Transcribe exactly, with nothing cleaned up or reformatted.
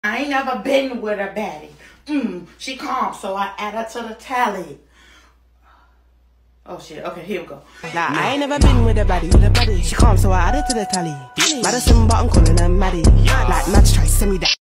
I ain't never been with a baddie. Mm, she calm, so I add her to the tally. Oh shit, okay, here we go. Nah, I ain't never been with a baddie, with a baddie. She calm, so I add her to the tally. Madison, but I'm calling her Maddie. Like, Mads try to send me that.